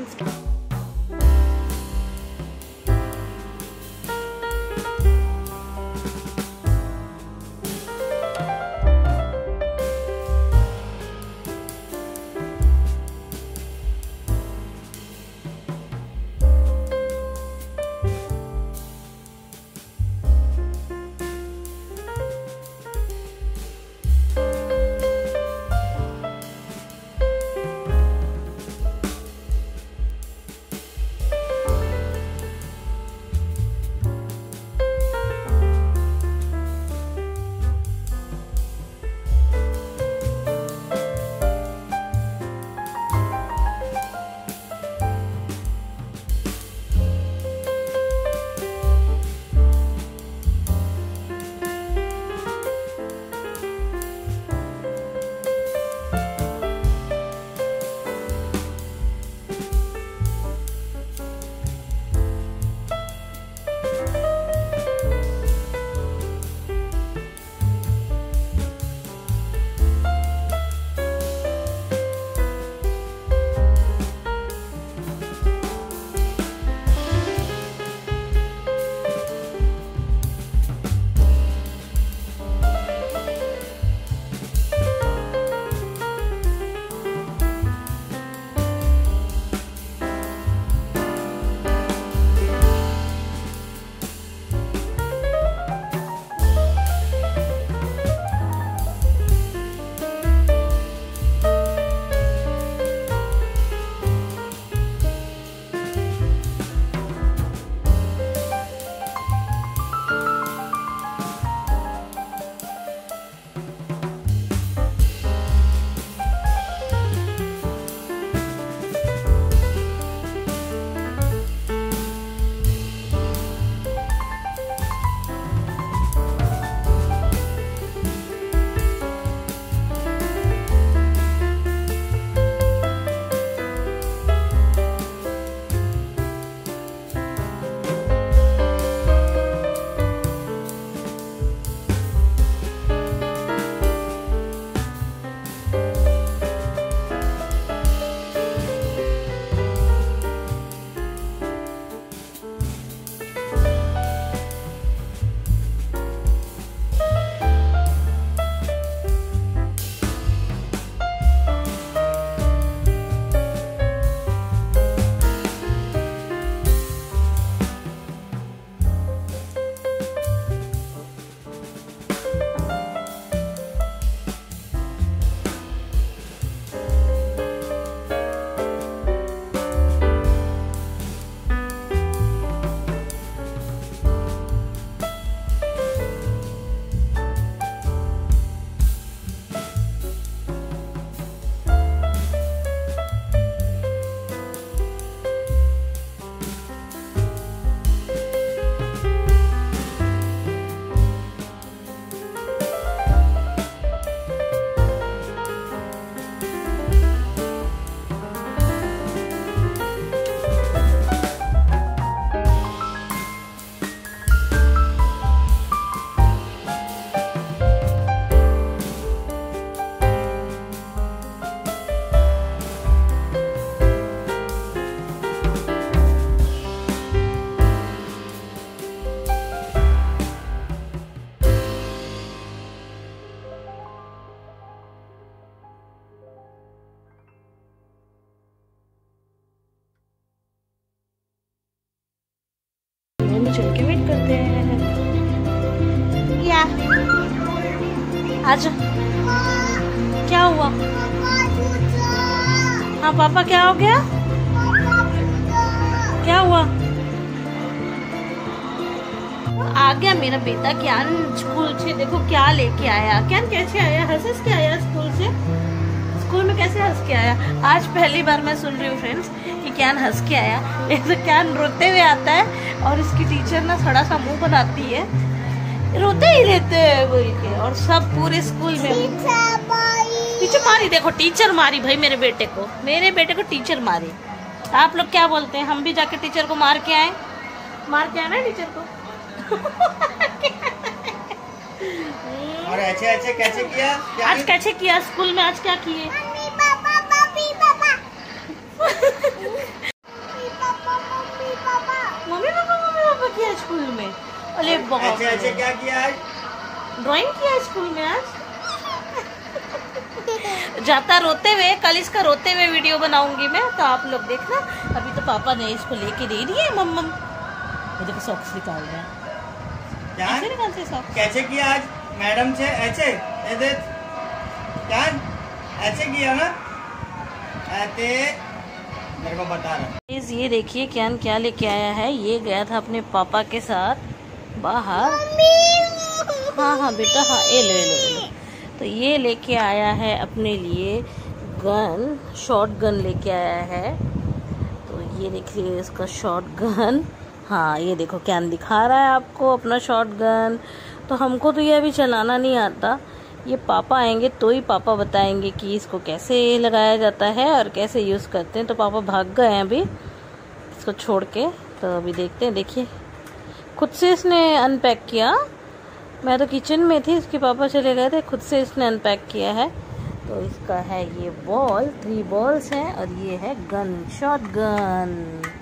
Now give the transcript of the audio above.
चल के वेट करते हैं। या आजा, क्या हुआ? हाँ पापा, क्या हो गया? क्या हुआ? आ गया मेरा बेटा क्यान स्कूल से। देखो क्या लेके आया। क्यान कैसे आया? हंस के आया स्कूल से। स्कूल में कैसे हंस के आया? आज पहली बार मैं सुन रही हूँ फ्रेंड्स कि क्यान हंस के आया। ऐसे क्यान रोते हुए आता है और इसकी टीचर ना थोड़ा सा मुंह बनाती है, रोते ही रहते हैं बोल के। और सब पूरे स्कूल में टीचर मारी। देखो टीचर मारी भाई मेरे बेटे को टीचर मारी। आप लोग क्या बोलते हैं? हम भी जाके टीचर को मार के आए ना टीचर को। और ऐसे कैसे किया? आज कैसे किया स्कूल में? आज क्या किए? किया स्कूल में? अरे बहुत ऐसे क्या किया आज? ड्राइंग किया स्कूल में आज। जाता रोते हुए, कल इसका रोते हुए वीडियो बनाऊंगी मैं, तो आप लोग देखना। अभी तो पापा ने इसको लेके दे दिए मम्मम। मुझे तो सॉक्स निकाल रहा है। ऐसे निकाल से सॉक्स। कैसे किया आज मैडम से? ऐसे क्या ऐसे किया ना? ऐसे मेरे को बता रहा। ये देखिए क्यान क्या लेके आया है। ये गया था अपने पापा के साथ बाहर। हाँ बेटा, हाँ ये लो। तो ये लेके आया है अपने लिए गन, शॉर्ट गन लेके आया है। तो ये देखिए इसका शॉर्ट गन। हाँ ये देखो क्यान दिखा रहा है आपको अपना शॉर्ट गन। तो हमको तो ये अभी चलाना नहीं आता, ये पापा आएंगे तो ही पापा बताएंगे कि इसको कैसे लगाया जाता है और कैसे यूज़ करते हैं। तो पापा भाग गए हैं अभी इसको छोड़ के। तो अभी देखते हैं। देखिए खुद से इसने अनपैक किया। मैं तो किचन में थी, इसके पापा चले गए थे, खुद से इसने अनपैक किया है। तो इसका है ये बॉल, 3 बॉल्स हैं और ये है गन, शॉट गन।